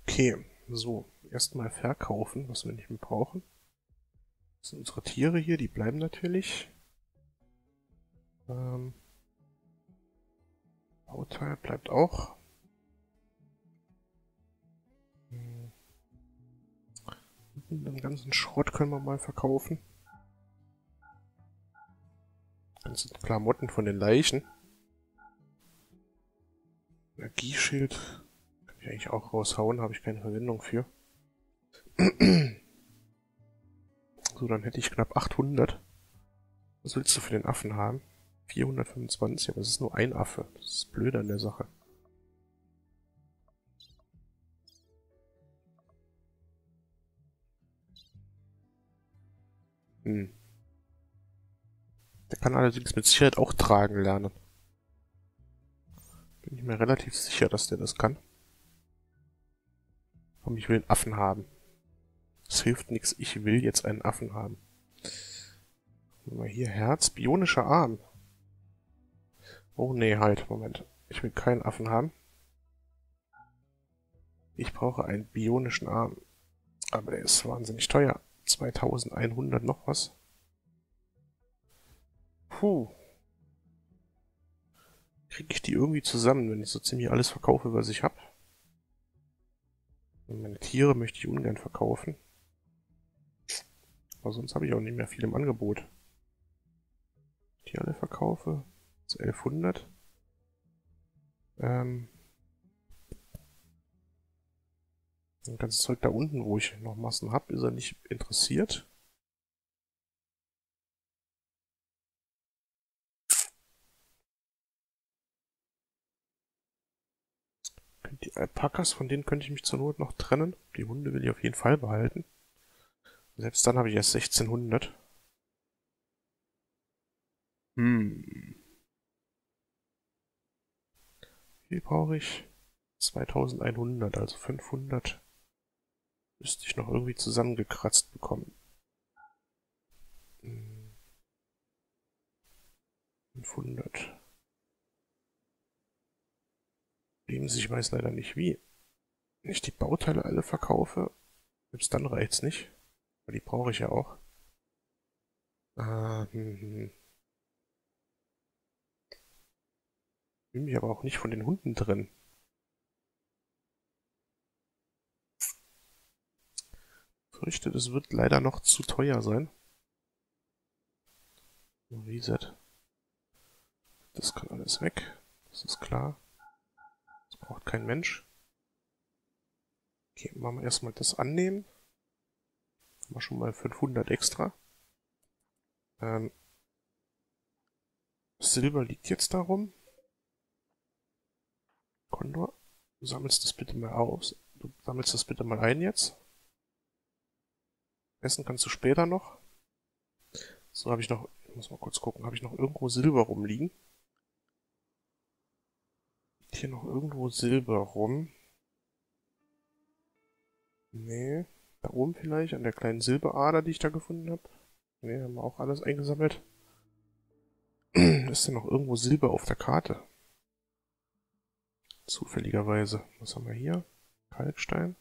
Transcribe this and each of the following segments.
Okay, so, erstmal verkaufen, was wir nicht mehr brauchen. Das sind unsere Tiere hier, die bleiben natürlich. Ähm, Bauteil bleibt auch. Den ganzen Schrott können wir mal verkaufen. Ganzen Klamotten von den Leichen. Energieschild kann ich eigentlich auch raushauen, habe ich keine Verwendung für. So, dann hätte ich knapp 800. Was willst du für den Affen haben? 425, aber das ist nur ein Affe. Das ist blöd an der Sache. Hm. Der kann allerdings mit Sicherheit auch tragen lernen. Bin ich mir relativ sicher, dass der das kann. Komm, ich will einen Affen haben. Es hilft nichts, ich will jetzt einen Affen haben. Mal hier Herz, bionischer Arm. Oh nee, halt, Moment. Ich will keinen Affen haben. Ich brauche einen bionischen Arm. Aber der ist wahnsinnig teuer. 2100 noch was. Puh. Kriege ich die irgendwie zusammen, wenn ich so ziemlich alles verkaufe, was ich habe? Und meine Tiere möchte ich ungern verkaufen. Aber sonst habe ich auch nicht mehr viel im Angebot. Die alle verkaufe. Zu 1100. Das ganze Zeug da unten, wo ich noch Massen habe, ist er nicht interessiert. Die Alpakas, von denen könnte ich mich zur Not noch trennen. Die Hunde will ich auf jeden Fall behalten. Selbst dann habe ich erst 1600. Hm. Wie brauche ich? 2100, also 500. Müsste ich noch irgendwie zusammengekratzt bekommen. 500. Ich weiß leider nicht wie. Wenn ich die Bauteile alle verkaufe, selbst dann reicht's nicht. Weil die brauche ich ja auch. Ah, Will mich aber auch nicht von den Hunden trennen. Fürchte, das wird leider noch zu teuer sein. Reset. Das kann alles weg. Das ist klar. Das braucht kein Mensch. Okay, machen wir erstmal das annehmen. Haben wir schon mal 500 extra. Silber liegt jetzt darum. Kondor, du sammelst das bitte mal aus. Du sammelst das bitte mal ein jetzt. Essen kannst du später noch. So, habe ich noch, ich muss mal kurz gucken, habe ich noch irgendwo Silber rumliegen? Liegt hier noch irgendwo Silber rum? Nee. Da oben vielleicht, an der kleinen Silberader, die ich da gefunden habe. Nee, haben wir auch alles eingesammelt. Ist denn noch irgendwo Silber auf der Karte? Zufälligerweise. Was haben wir hier? Kalkstein.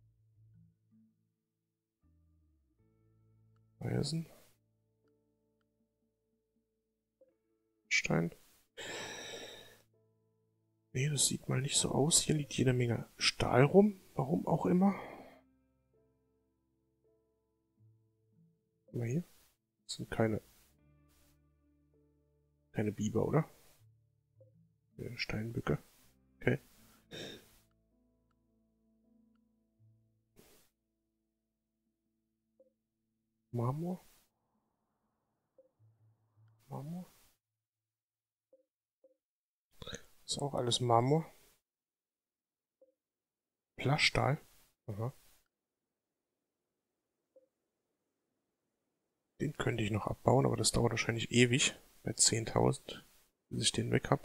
Eisen. Stein. Nee, das sieht mal nicht so aus. Hier liegt jede Menge Stahl rum. Warum auch immer. Guck mal hier. Das sind keine Biber, oder? Steinböcke. Okay. Marmor. Marmor. Ist auch alles Marmor. Plaststahl. Aha. Den könnte ich noch abbauen, aber das dauert wahrscheinlich ewig. Bei 10.000, bis ich den weg habe.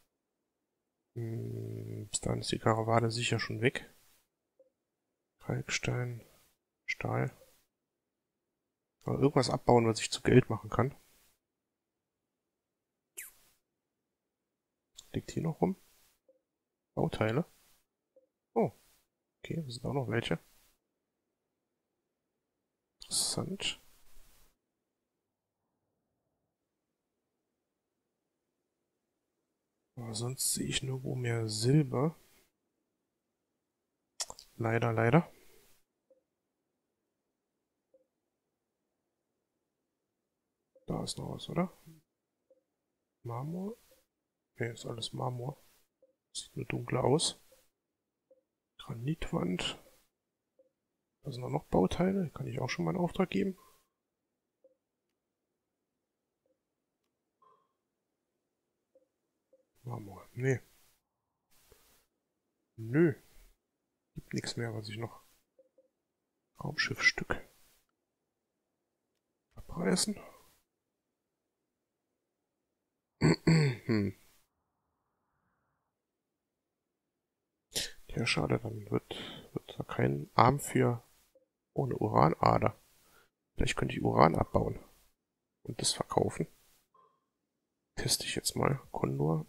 Bis dahin ist die Karawane sicher schon weg. Kalkstein. Stahl. Aber irgendwas abbauen, was ich zu Geld machen kann. Liegt hier noch rum? Bauteile. Oh. Okay, da sind auch noch welche. Interessant. Aber sonst sehe ich nirgendwo mehr Silber. Leider, leider. Da ist noch was, oder? Marmor? Ne, ist alles Marmor. Sieht nur dunkel aus. Granitwand. Da sind auch noch Bauteile. Kann ich auch schon mal einen Auftrag geben. Marmor. Nee. Nö. Gibt nichts mehr, was ich noch. Raumschiffstück. Abreißen. Ja, schade, dann wird da kein Arm für ohne Uranader. Vielleicht könnte ich Uran abbauen und das verkaufen. Teste ich jetzt mal. Kondor.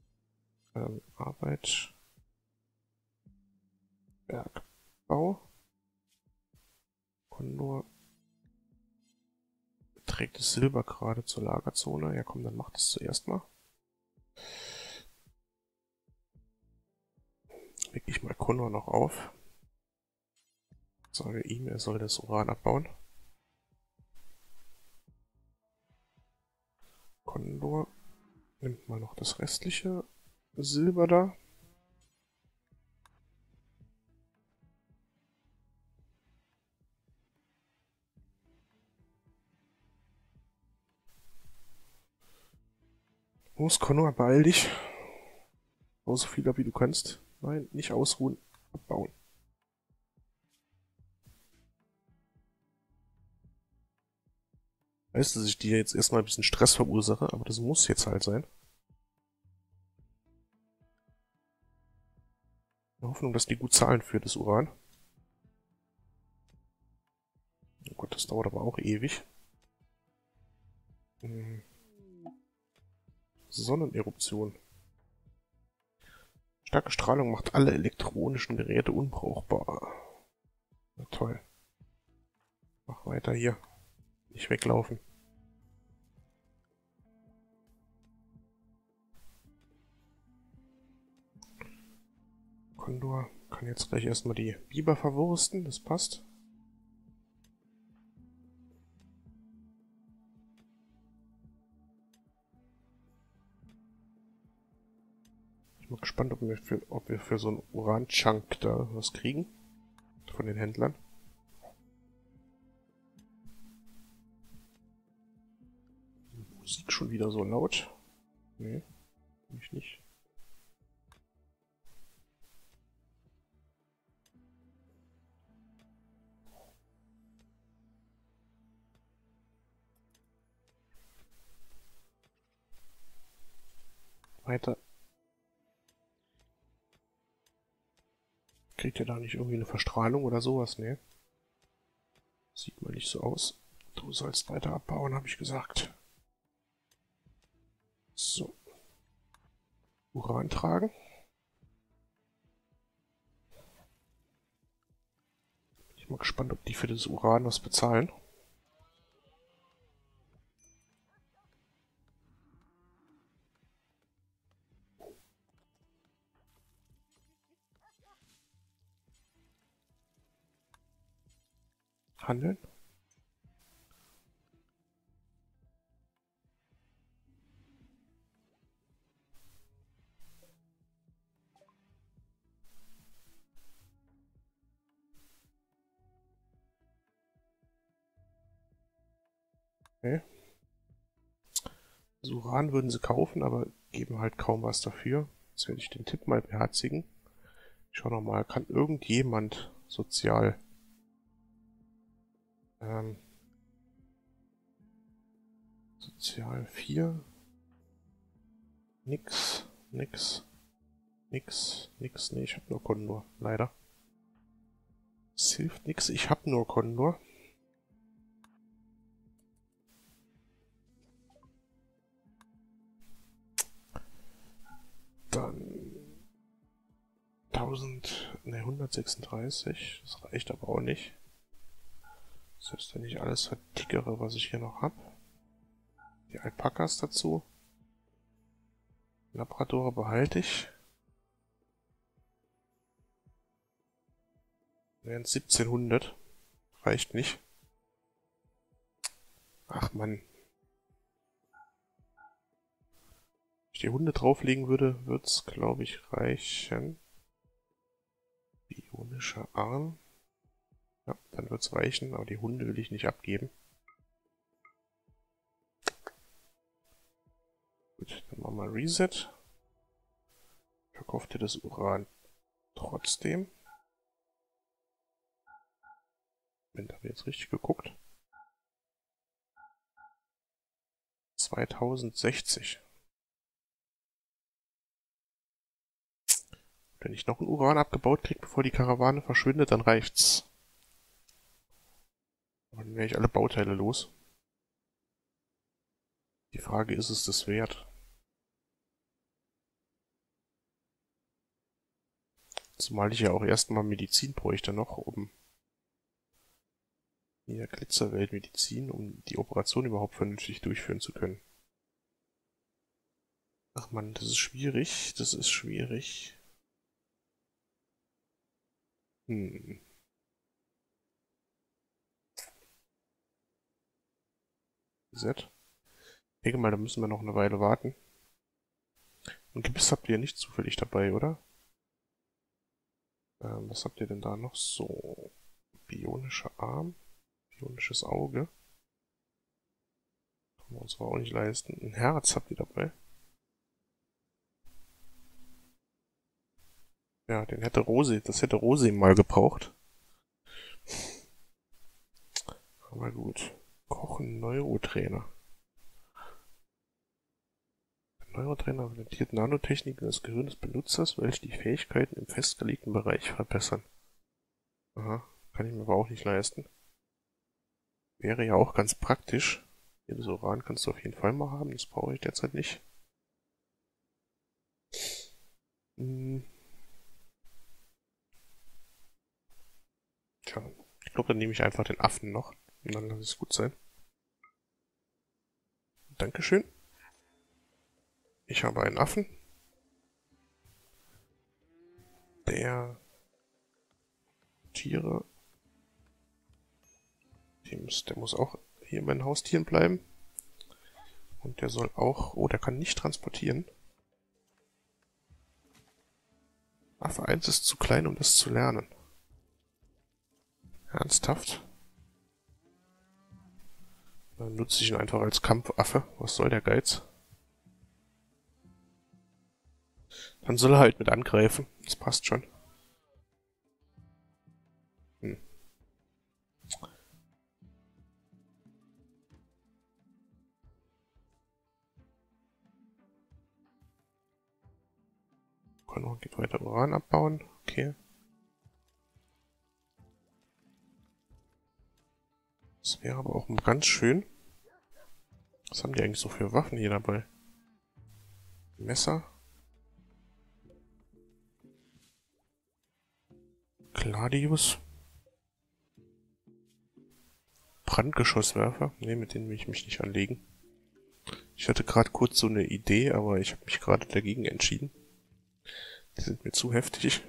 Arbeit. Bergbau. Kondor. Trägt das Silber gerade zur Lagerzone. Ja komm, dann mach das zuerst mal. Leg ich mal Kondor noch auf. Sage ihm, er soll das Uran abbauen. Kondor nimmt mal noch das restliche Silber da. Los, Kondor, beeil dich. Bau so viel ab, wie du kannst. Nein, nicht ausruhen. Abbauen. Weißt du, dass ich dir jetzt erstmal ein bisschen Stress verursache, aber das muss jetzt halt sein. In der Hoffnung, dass die gut zahlen für das Uran. Oh Gott, das dauert aber auch ewig. Sonneneruption. Starke Strahlung macht alle elektronischen Geräte unbrauchbar. Na toll. Mach weiter hier. Nicht weglaufen. Kondor kann jetzt gleich erstmal die Biber verwursten. Das passt. Ich bin mal gespannt, ob wir für so einen Uran-Chunk da was kriegen. Von den Händlern. Musik schon wieder so laut. Nee, mich nicht. Weiter. Kriegt ihr da nicht irgendwie eine Verstrahlung oder sowas? Nee. Sieht mal nicht so aus. Du sollst weiter abbauen, habe ich gesagt. So. Uran tragen. Bin ich mal gespannt, ob die für das Uran was bezahlen. Handeln. Okay. Das Uran würden sie kaufen, aber geben halt kaum was dafür. Jetzt werde ich den Tipp mal beherzigen. Ich schau nochmal, kann irgendjemand sozial Sozial 4. Nix. Nee, ich hab nur Kondor, leider. Es hilft nix, ich hab nur Kondor. Dann 136. Das reicht aber auch nicht. Selbst wenn ich alles vertickere, was ich hier noch habe. Die Alpakas dazu. Labradore behalte ich. Wären 1700. Reicht nicht. Ach Mann. Wenn ich die Hunde drauflegen würde, wird's, glaube ich, reichen. Bionischer Arm. Ja, dann wird's reichen, aber die Hunde will ich nicht abgeben. Gut, dann machen wir Reset. Verkauft ihr das Uran trotzdem? Moment, habe ich jetzt richtig geguckt? 2060. Wenn ich noch ein Uran abgebaut kriege, bevor die Karawane verschwindet, dann reicht's. Aber dann wäre ich alle Bauteile los. Die Frage, ist es das wert? Zumal ich ja auch erstmal Medizin bräuchte noch, um hier Glitzerweltmedizin, um die Operation überhaupt vernünftig durchführen zu können. Ach man, das ist schwierig. Das ist schwierig. Reset. Ich denke mal, da müssen wir noch eine Weile warten. Und Gebiss habt ihr nicht zufällig dabei, oder? Was habt ihr denn da noch? So. Bionischer Arm. Bionisches Auge. Können wir uns aber auch nicht leisten. Ein Herz habt ihr dabei. Ja, das hätte Rose mal gebraucht. Aber gut. Kochen Neurotrainer. Neurotrainer implementiert Nanotechniken in das Gehirn des Benutzers, welche die Fähigkeiten im festgelegten Bereich verbessern. Aha, kann ich mir aber auch nicht leisten. Wäre ja auch ganz praktisch. Hier, das Uran kannst du auf jeden Fall mal haben, das brauche ich derzeit nicht. Tja, ich glaube, dann nehme ich einfach den Affen noch. Und dann lasse es gut sein. Dankeschön. Ich habe einen Affen. Der Tiere. Der muss auch hier bei den Haustieren bleiben. Und der soll auch... Oh, der kann nicht transportieren. Affe 1 ist zu klein, um das zu lernen. Ernsthaft? Dann nutze ich ihn einfach als Kampfaffe. Was soll der Geiz? Dann soll er halt mit angreifen. Das passt schon. Geht weiter Uran abbauen. Okay. Das wäre aber auch ganz schön. Was haben die eigentlich so für Waffen hier dabei? Messer. Gladius. Brandgeschosswerfer. Ne, mit denen will ich mich nicht anlegen. Ich hatte gerade kurz so eine Idee, aber ich habe mich gerade dagegen entschieden. Die sind mir zu heftig.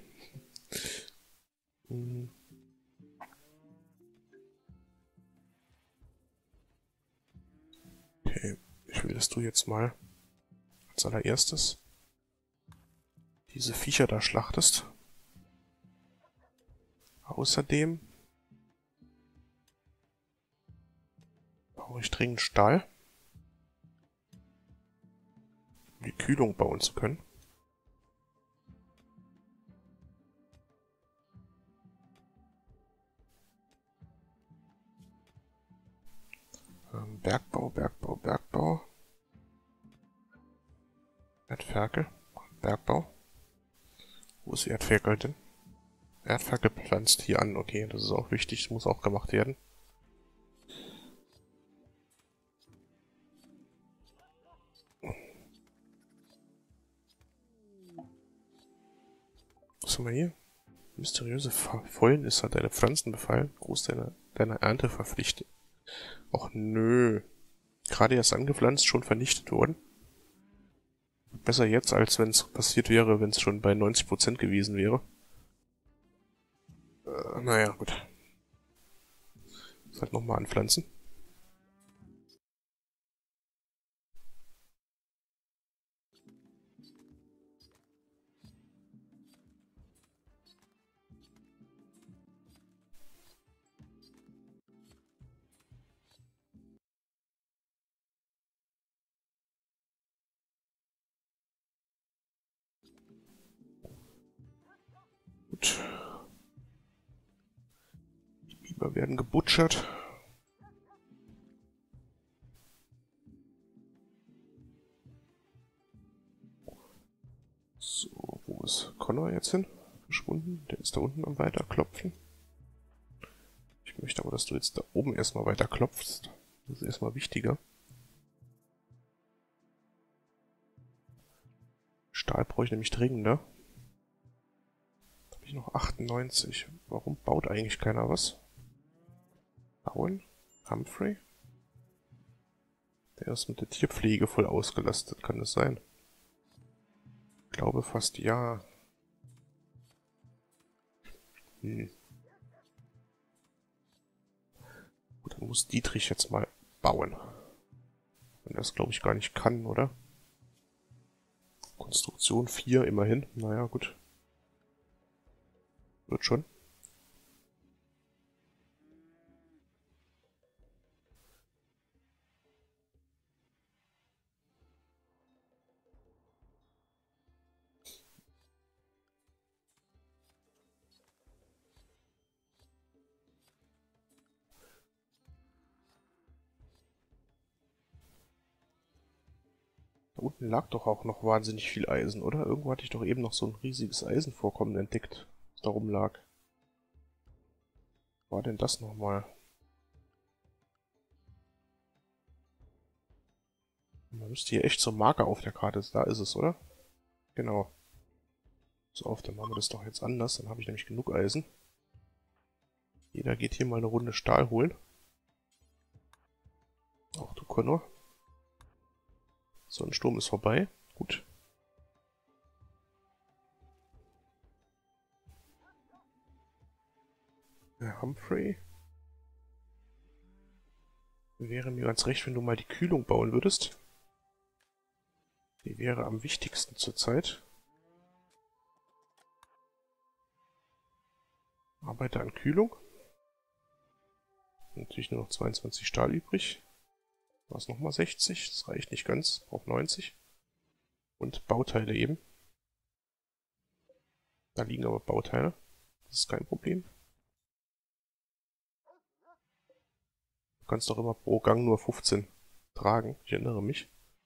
Okay, ich will, dass du jetzt mal als allererstes diese Viecher da schlachtest. Außerdem brauche ich dringend Stahl, um die Kühlung bauen zu können. Bergbau. Erdferkel. Bergbau. Wo ist die Erdferkel denn? Erdferkel pflanzt hier an. Okay, das ist auch wichtig. Das muss auch gemacht werden. haben wir hier? Mysteriöse Fäulnis hat deine Pflanzen befallen. Großteil deiner Ernte verpflichtet. Och nö. Gerade erst angepflanzt, schon vernichtet worden. Besser jetzt, als wenn es passiert wäre, wenn es schon bei 90% gewesen wäre. Naja, gut. Halt nochmal anpflanzen. Gut. Die Biber werden gebutschert. So, wo ist Connor jetzt hin? Verschwunden? Der ist da unten am Weiterklopfen. Ich möchte aber, dass du jetzt da oben erstmal weiter klopfst. Das ist erstmal wichtiger. Stahl brauche ich nämlich dringender. Da habe ich noch 98. Warum baut eigentlich keiner was? Bauen? Humphrey? Der ist mit der Tierpflege voll ausgelastet, kann das sein? Ich glaube fast ja. Gut, dann muss Dietrich jetzt mal bauen. Wenn das, glaube ich, gar nicht kann, oder? Konstruktion 4 immerhin. Naja, gut. Wird schon. Da unten lag doch auch noch wahnsinnig viel Eisen, oder? Irgendwo hatte ich doch eben noch so ein riesiges Eisenvorkommen entdeckt, das da rumlag. Was war denn das nochmal? Man müsste hier echt so ein Marker auf der Karte, da ist es, oder? Genau. So, auf, dann machen wir das doch jetzt anders, dann habe ich nämlich genug Eisen. Jeder geht hier mal eine Runde Stahl holen. Auch du, Connor. Sonnensturm ist vorbei. Gut. Herr Humphrey. Wäre mir ganz recht, wenn du mal die Kühlung bauen würdest. Die wäre am wichtigsten zurzeit. Arbeite an Kühlung. Natürlich nur noch 22 Stahl übrig. Da ist nochmal 60. Das reicht nicht ganz. Braucht 90. Und Bauteile eben. Da liegen aber Bauteile. Das ist kein Problem. Du kannst doch immer pro Gang nur 15 tragen. Ich erinnere mich.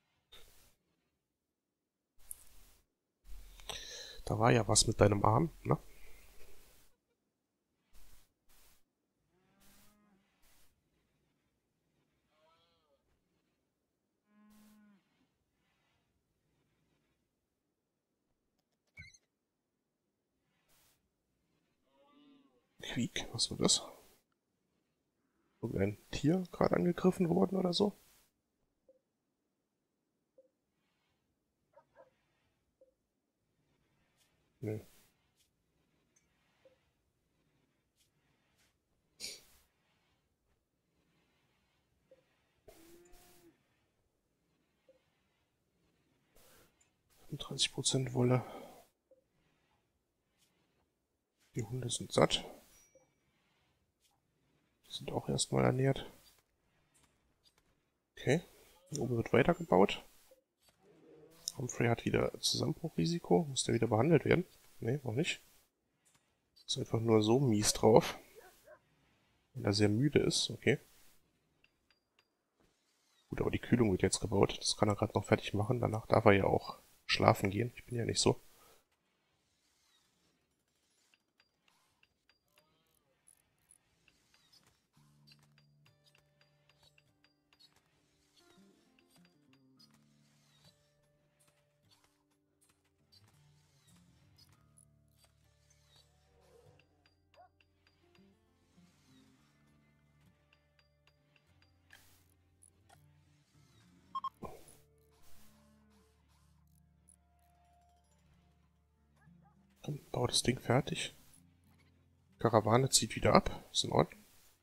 Da war ja was mit deinem Arm, ne? Quiek, was war das? Irgendein Tier gerade angegriffen worden oder so? Nö. Nee. 30% Wolle. Die Hunde sind satt. Die sind auch erstmal ernährt. Okay. Hier oben wird weitergebaut. Humphrey hat wieder Zusammenbruchrisiko. Muss der wieder behandelt werden? Ne, noch nicht. Ist einfach nur so mies drauf. Wenn er sehr müde ist, okay. Gut, aber die Kühlung wird jetzt gebaut. Das kann er gerade noch fertig machen. Danach darf er ja auch schlafen gehen. Ich bin ja nicht so. Dann bau das Ding fertig. Karawane zieht wieder ab. Ist in Ordnung.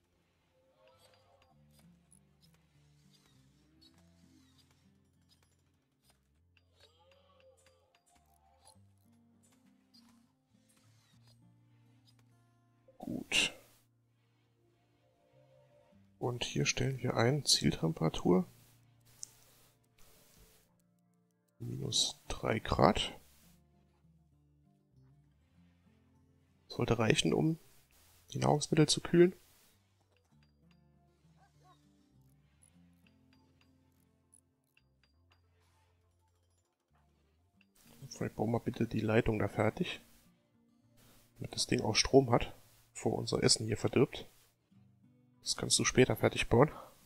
Gut. Und hier stellen wir ein Zieltemperatur. -3 Grad. Sollte reichen, um die Nahrungsmittel zu kühlen. Vielleicht bauen wir bitte die Leitung da fertig, damit das Ding auch Strom hat, bevor unser Essen hier verdirbt. Das kannst du später fertig bauen.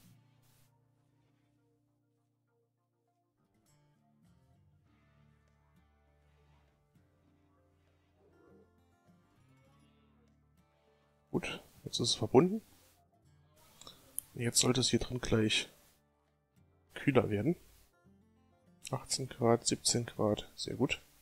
Gut, jetzt ist es verbunden. Jetzt sollte es hier drin gleich kühler werden. 18 Grad, 17 Grad, sehr gut.